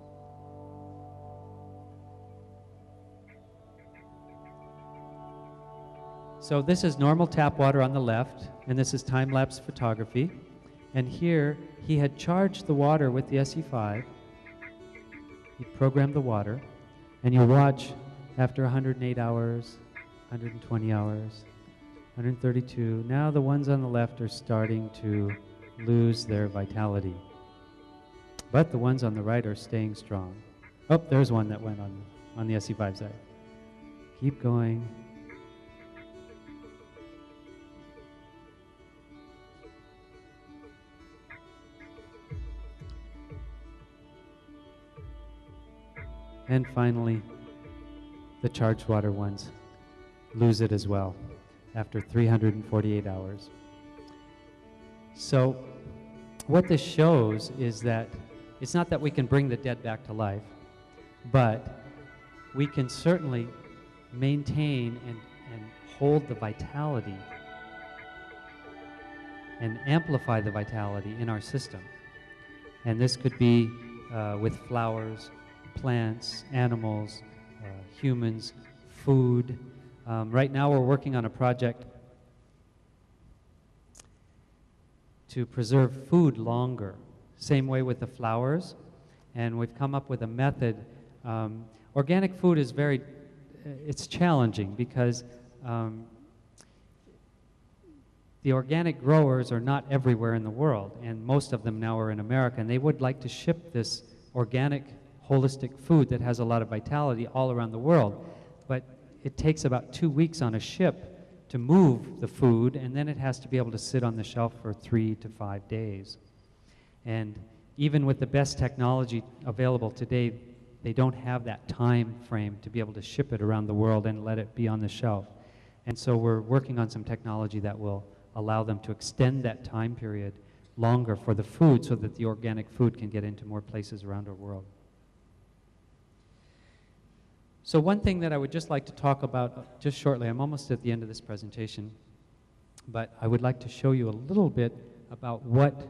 So this is normal tap water on the left, and this is time-lapse photography. And here, he had charged the water with the SE5. He programmed the water, and you watch after 108 hours, 120 hours, 132. Now the ones on the left are starting to lose their vitality. But the ones on the right are staying strong. Oh, there's one that went on the SE5 side. Keep going. And finally, the charged water ones lose it as well after 348 hours. So what this shows is that it's not that we can bring the dead back to life, but we can certainly maintain and hold the vitality and amplify the vitality in our system. And this could be with flowers, plants, animals, humans, food. Right now we're working on a project to preserve food longer. Same way with the flowers, and we've come up with a method. Organic food is it's challenging because the organic growers are not everywhere in the world, and most of them now are in America, and they would like to ship this organic, holistic food that has a lot of vitality all around the world. But it takes about 2 weeks on a ship to move the food, and then it has to be able to sit on the shelf for 3 to 5 days. And even with the best technology available today, they don't have that time frame to be able to ship it around the world and let it be on the shelf. And so we're working on some technology that will allow them to extend that time period longer for the food so that the organic food can get into more places around our world. So one thing that I would just like to talk about just shortly, I'm almost at the end of this presentation, but I would like to show you a little bit about what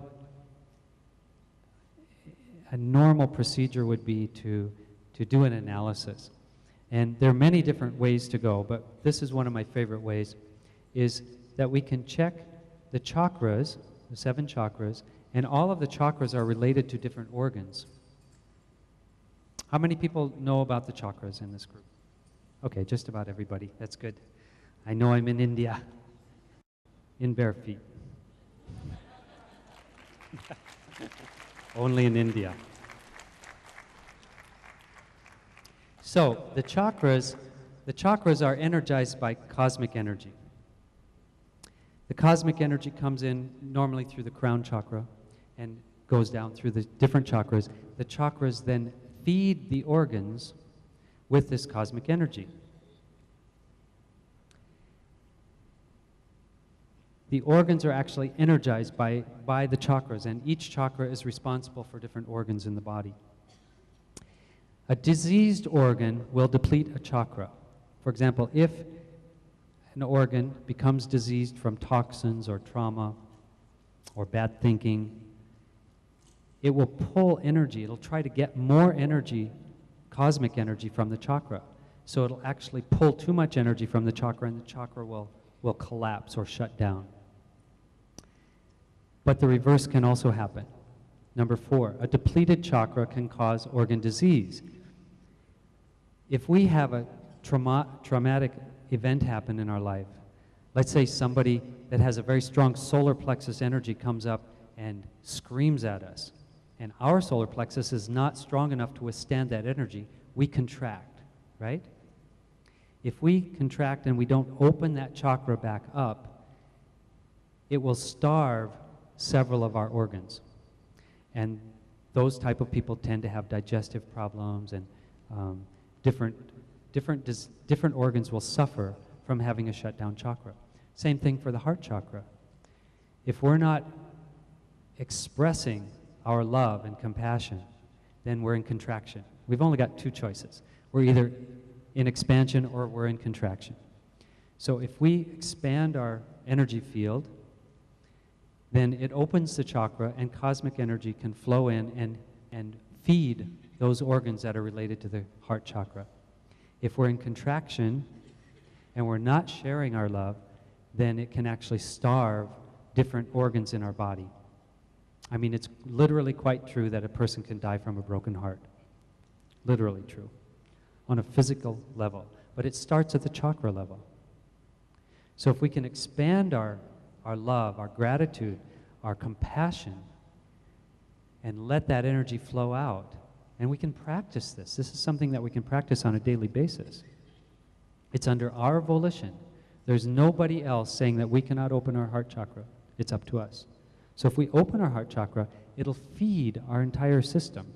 a normal procedure would be to do an analysis. And there are many different ways to go, but this is one of my favorite ways, is that we can check the chakras, the 7 chakras, and all of the chakras are related to different organs. How many people know about the chakras in this group? Okay, just about everybody. That's good. I know I'm in India, in bare feet. Only in India. So the chakras are energized by cosmic energy. The cosmic energy comes in normally through the crown chakra and goes down through the different chakras. The chakras then feed the organs with this cosmic energy. The organs are actually energized by the chakras, and each chakra is responsible for different organs in the body. A diseased organ will deplete a chakra. For example, if an organ becomes diseased from toxins or trauma or bad thinking, it will pull energy. It'll try to get more energy, cosmic energy, from the chakra. So it'll actually pull too much energy from the chakra, and the chakra will collapse or shut down. But the reverse can also happen. Number 4, a depleted chakra can cause organ disease. If we have a traumatic event happen in our life. Let's say somebody that has a very strong solar plexus energy comes up and screams at us, and our solar plexus is not strong enough to withstand that energy. We contract, right? If we contract and we don't open that chakra back up, it will starve several of our organs. And those type of people tend to have digestive problems, and different organs will suffer from having a shut down chakra. Same thing for the heart chakra. If we're not expressing our love and compassion, then we're in contraction. We've only got two choices. We're either in expansion or we're in contraction. So if we expand our energy field, then it opens the chakra and cosmic energy can flow in and feed those organs that are related to the heart chakra. If we're in contraction and we're not sharing our love, then it can actually starve different organs in our body. I mean, it's literally quite true that a person can die from a broken heart. Literally true. On a physical level. But it starts at the chakra level. So if we can expand our love, our gratitude, our compassion, and let that energy flow out, and we can practice this. This is something that we can practice on a daily basis. It's under our volition. There's nobody else saying that we cannot open our heart chakra. It's up to us. So if we open our heart chakra, it'll feed our entire system.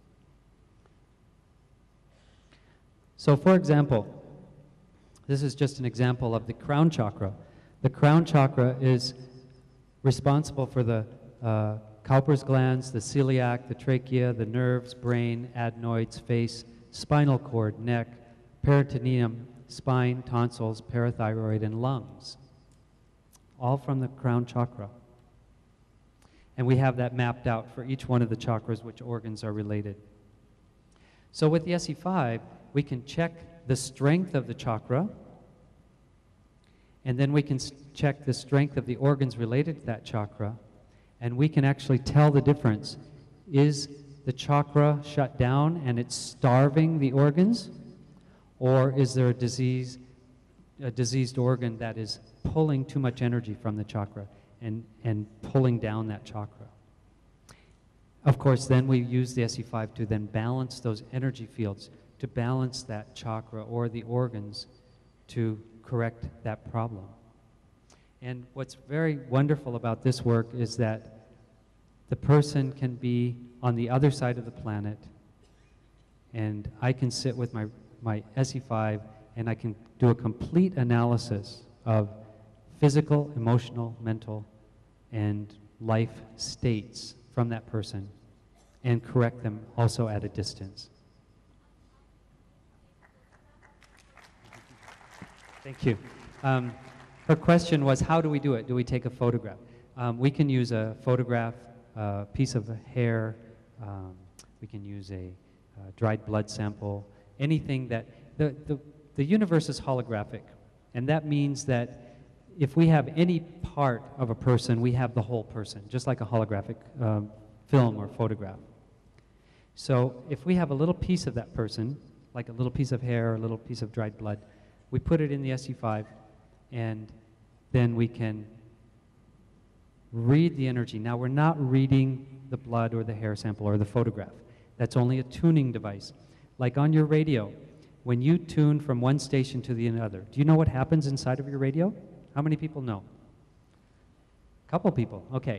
So for example, this is just an example of the crown chakra. The crown chakra is responsible for the Cowper's glands, the celiac, the trachea, the nerves, brain, adenoids, face, spinal cord, neck, peritoneum, spine, tonsils, parathyroid, and lungs. All from the crown chakra. And we have that mapped out for each one of the chakras, which organs are related. So with the SE5, we can check the strength of the chakra, and then we can check the strength of the organs related to that chakra, and we can actually tell the difference. Is the chakra shut down and it's starving the organs, or is there a diseased organ that is pulling too much energy from the chakra and pulling down that chakra? Of course, then we use the SE5 to then balance those energy fields, to balance that chakra or the organs to correct that problem. And what's very wonderful about this work is that the person can be on the other side of the planet, and I can sit with my SE5 and I can do a complete analysis of physical, emotional, mental, and life states from that person and correct them also at a distance. Thank you. Her question was, how do we do it? Do we take a photograph? We can use a photograph, a piece of hair, we can use a dried blood sample, anything that, the universe is holographic, and that means that if we have any part of a person, we have the whole person, just like a holographic film or photograph. So if we have a little piece of that person, like a little piece of hair or a little piece of dried blood, we put it in the SE5, and then we can read the energy. Now, we're not reading the blood or the hair sample or the photograph. That's only a tuning device. Like on your radio, when you tune from one station to the other, do you know what happens inside of your radio? How many people know? A couple people, okay.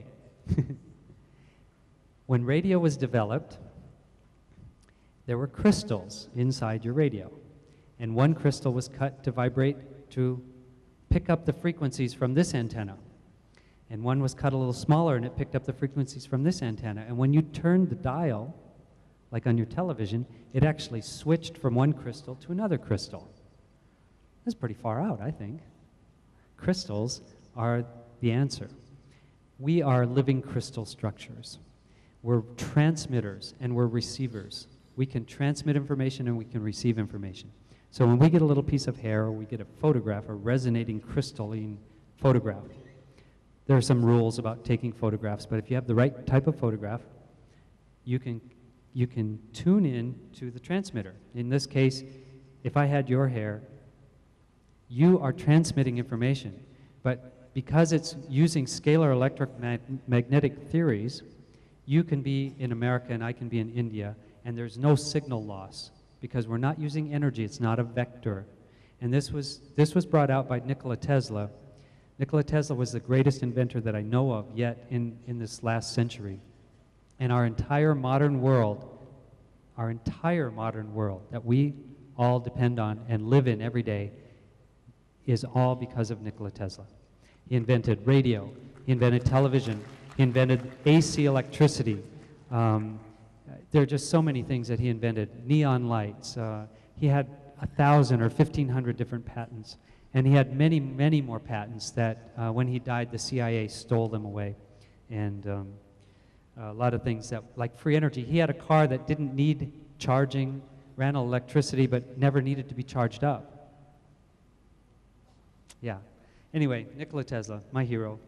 When radio was developed, there were crystals inside your radio. And one crystal was cut to vibrate to pick up the frequencies from this antenna. And one was cut a little smaller and it picked up the frequencies from this antenna. And when you turned the dial, like on your television, it actually switched from one crystal to another crystal. That's pretty far out, I think. Crystals are the answer. We are living crystal structures. We're transmitters and we're receivers. We can transmit information and we can receive information. So when we get a little piece of hair or we get a photograph, a resonating crystalline photograph, there are some rules about taking photographs, but if you have the right type of photograph, you can tune in to the transmitter. In this case, if I had your hair You are transmitting information, but because it's using scalar electromagnetic theories, you can be in America and I can be in India, and there's no signal loss because we're not using energy. It's not a vector. And this was brought out by Nikola Tesla. Nikola Tesla was the greatest inventor that I know of yet in this last century. And our entire modern world that we all depend on and live in every day is all because of Nikola Tesla. He invented radio, he invented television, he invented AC electricity. There are just so many things that he invented. Neon lights. He had 1,000 or 1,500 different patents. And he had many, many more patents that when he died, the CIA stole them away. And a lot of things that, like free energy. He had a car that didn't need charging, ran on electricity, but never needed to be charged up. Yeah. Anyway, Nikola Tesla, my hero.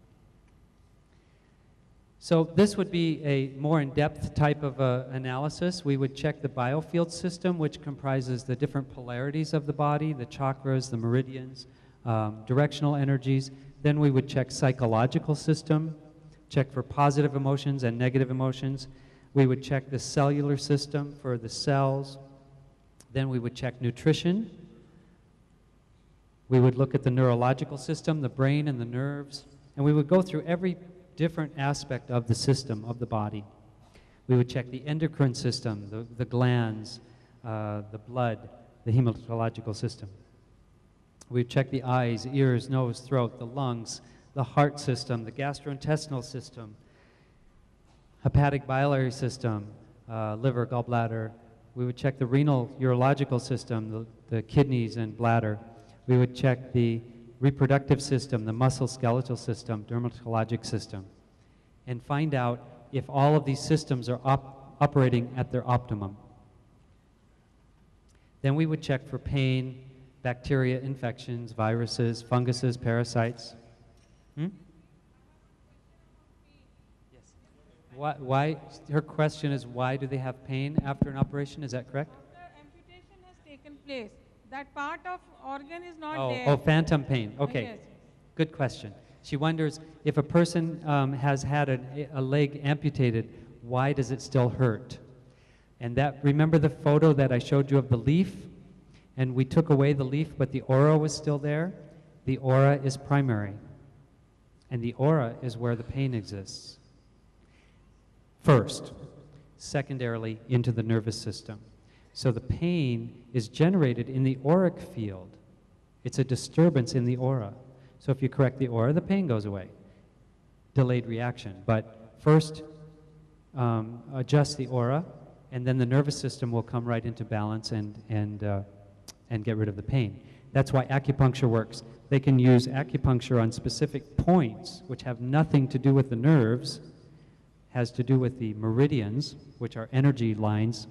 So this would be a more in-depth type of analysis. We would check the biofield system, which comprises the different polarities of the body, the chakras, the meridians, directional energies. Then we would check psychological system, check for positive emotions and negative emotions. We would check the cellular system for the cells. Then we would check nutrition. We would look at the neurological system, the brain and the nerves. And we would go through every different aspect of the system, of the body. We would check the endocrine system, the glands, the blood, the hematological system. We'd check the eyes, ears, nose, throat, the lungs, the heart system, the gastrointestinal system, hepatic biliary system, liver, gallbladder. We would check the renal urological system, the kidneys and bladder. We would check the reproductive system, the musculoskeletal system, dermatologic system, and find out if all of these systems are operating at their optimum. Then we would check for pain, bacteria, infections, viruses, funguses, parasites. Yes. Why? Her question is, why do they have pain after an operation? Is that correct? After amputation has taken place, that part of organ is not there. Oh, phantom pain. Okay. Yes. Good question. She wonders if a person has had a leg amputated, why does it still hurt? And that, remember the photo that I showed you of the leaf? And we took away the leaf, but the aura was still there? The aura is primary. And the aura is where the pain exists. First. Secondarily, into the nervous system. So the pain is generated in the auric field. It's a disturbance in the aura. So if you correct the aura, the pain goes away. Delayed reaction. But first, adjust the aura, and then the nervous system will come right into balance and get rid of the pain. That's why acupuncture works. They can use acupuncture on specific points, which have nothing to do with the nerves, has to do with the meridians, which are energy lines,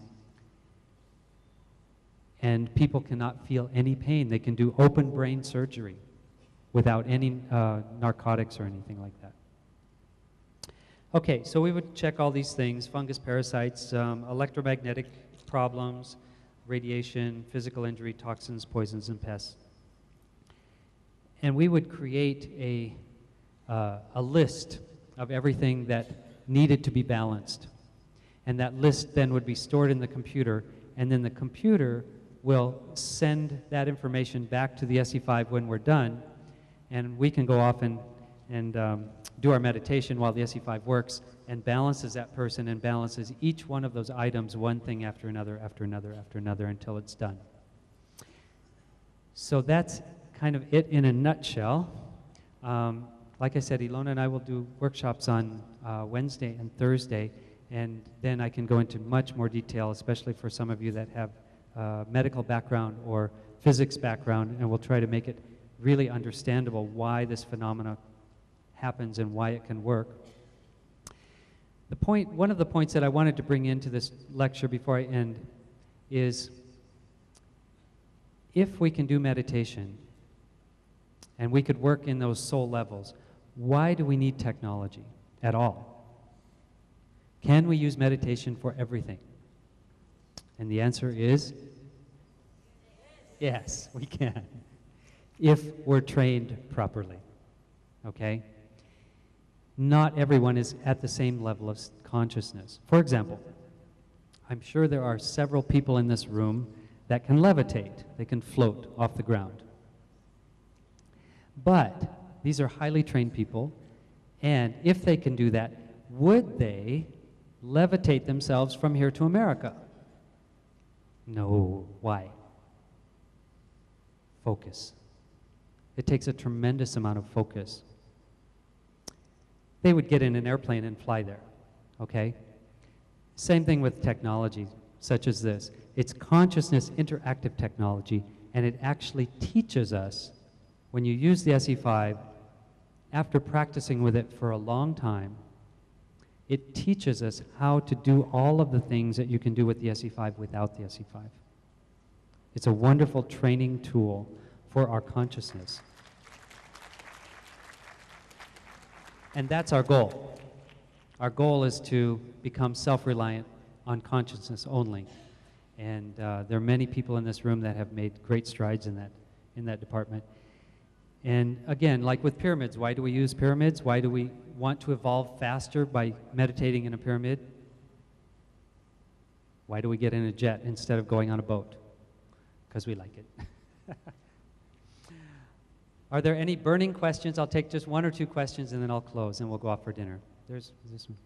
and people cannot feel any pain. They can do open brain surgery without any narcotics or anything like that. Okay, so we would check all these things: fungus, parasites, electromagnetic problems, radiation, physical injury, toxins, poisons, and pests. And we would create a list of everything that needed to be balanced. And that list then would be stored in the computer, and then the computer will send that information back to the SE5 when we're done, and we can go off and do our meditation while the SE5 works and balances that person and balances each one of those items, one thing after another, after another, after another, until it's done. So that's kind of it in a nutshell. Like I said, Ilona and I will do workshops on Wednesday and Thursday, and then I can go into much more detail, especially for some of you that have medical background or physics background, and we'll try to make it really understandable why this phenomena happens and why it can work. One of the points that I wanted to bring into this lecture before I end is, if we can do meditation and we could work in those soul levels, why do we need technology at all? Can we use meditation for everything? And the answer is yes, we can. if we're trained properly, okay? Not everyone is at the same level of consciousness. For example, I'm sure there are several people in this room that can levitate, they can float off the ground. But these are highly trained people, and if they can do that, would they levitate themselves from here to America? No. Why? Focus. It takes a tremendous amount of focus. They would get in an airplane and fly there, okay? Same thing with technology such as this. It's consciousness interactive technology, and it actually teaches us, when you use the SE5, after practicing with it for a long time, it teaches us how to do all of the things that you can do with the SE5 without the SE5. It's a wonderful training tool for our consciousness. And that's our goal. Our goal is to become self-reliant on consciousness only. And there are many people in this room that have made great strides in that department. And again, like with pyramids, why do we use pyramids? Why do we want to evolve faster by meditating in a pyramid? Why do we get in a jet instead of going on a boat? Because we like it. Are there any burning questions? I'll take just one or two questions and then I'll close and we'll go off for dinner. There's this one.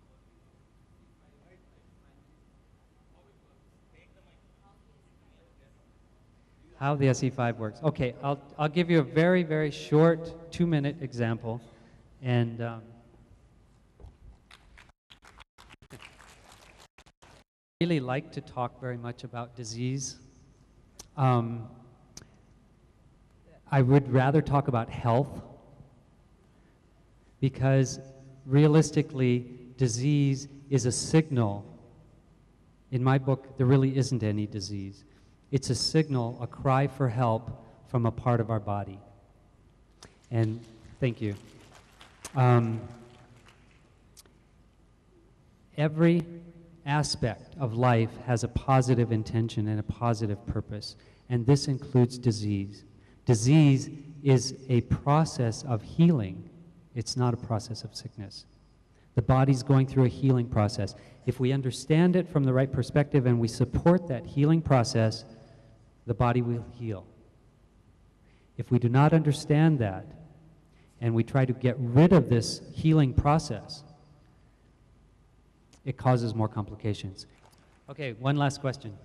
How the SE5 works. Okay, I'll give you a very, very short 2-minute example. And I really like to talk very much about disease. I would rather talk about health, because realistically, disease is a signal. In my book, there really isn't any disease. It's a signal, a cry for help from a part of our body. And thank you. Every aspect of life has a positive intention and a positive purpose, and this includes disease. Disease is a process of healing. It's not a process of sickness. The body's going through a healing process. If we understand it from the right perspective and we support that healing process, the body will heal. If we do not understand that and we try to get rid of this healing process, it causes more complications. Okay, one last question.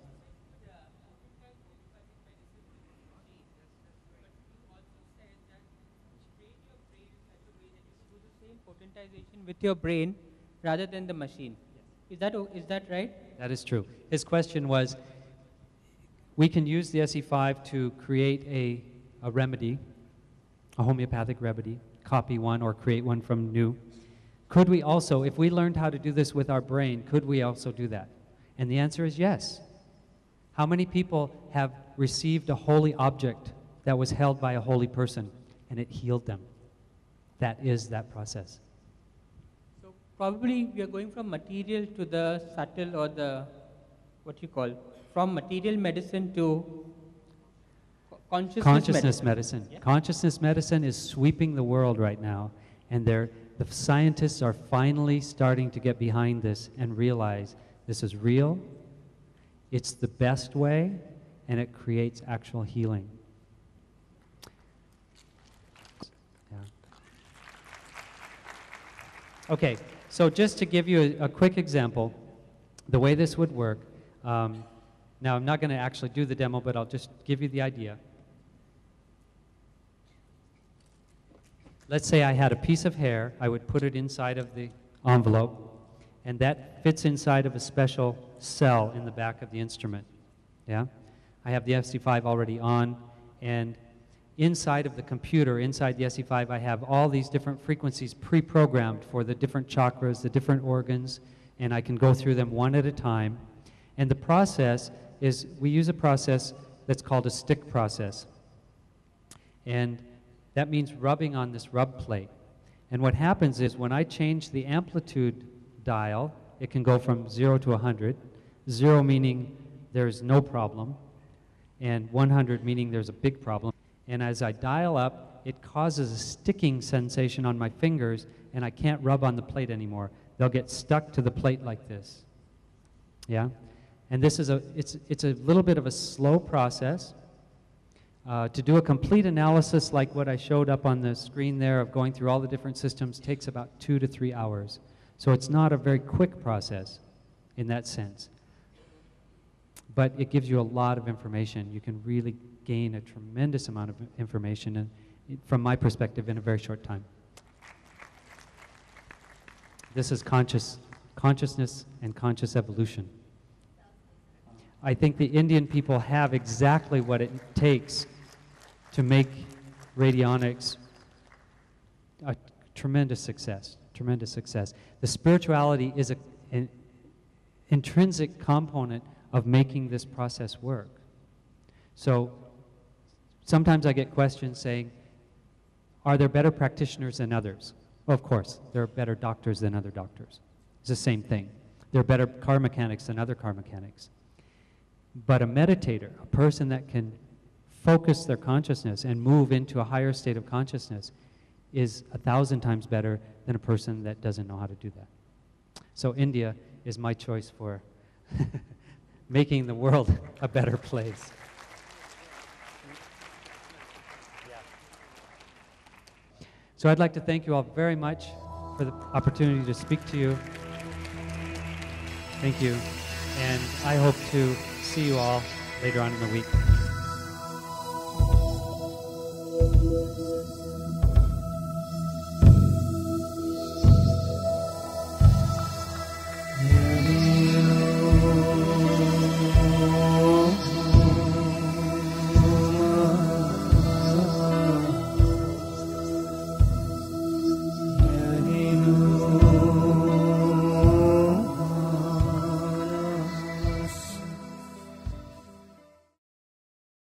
With your brain rather than the machine. Is that right? That is true. His question was, we can use the SE5 to create a remedy, a homeopathic remedy, copy one or create one from new. Could we also, if we learned how to do this with our brain, could we also do that? And the answer is yes. How many people have received a holy object that was held by a holy person and it healed them? That is that process. Probably we are going from material to the subtle, or the, what you call, from material medicine to consciousness medicine. Yeah. Consciousness medicine is sweeping the world right now, and the scientists are finally starting to get behind this and realize this is real, it's the best way, and it creates actual healing. Yeah. Okay. So just to give you a quick example, the way this would work, now I'm not going to actually do the demo, but I'll just give you the idea. Let's say I had a piece of hair, I would put it inside of the envelope, and that fits inside of a special cell in the back of the instrument. Yeah? I have the SE5 already on, and inside of the computer, inside the SE5, I have all these different frequencies pre-programmed for the different chakras, the different organs, and I can go through them one at a time. And the process is, we use a process that's called a stick process. And that means rubbing on this rub plate. And what happens is, when I change the amplitude dial, it can go from 0 to 100. 0 meaning there's no problem, and 100 meaning there's a big problem. And as I dial up, it causes a sticking sensation on my fingers, and I can't rub on the plate anymore. They'll get stuck to the plate like this. Yeah? And this is it's a little bit of a slow process. To do a complete analysis like what I showed up on the screen there of going through all the different systems takes about 2 to 3 hours. So it's not a very quick process in that sense. But it gives you a lot of information. You can really gain a tremendous amount of information, and from my perspective, in a very short time. This is consciousness and conscious evolution. I think the Indian people have exactly what it takes to make radionics a tremendous success, tremendous success. The spirituality is an intrinsic component of making this process work. So sometimes I get questions saying, are there better practitioners than others? Well, of course, there are better doctors than other doctors. It's the same thing. There are better car mechanics than other car mechanics. But a meditator, a person that can focus their consciousness and move into a higher state of consciousness, is 1,000 times better than a person that doesn't know how to do that. So India is my choice for making the world a better place. So I'd like to thank you all very much for the opportunity to speak to you. Thank you. And I hope to see you all later on in the week.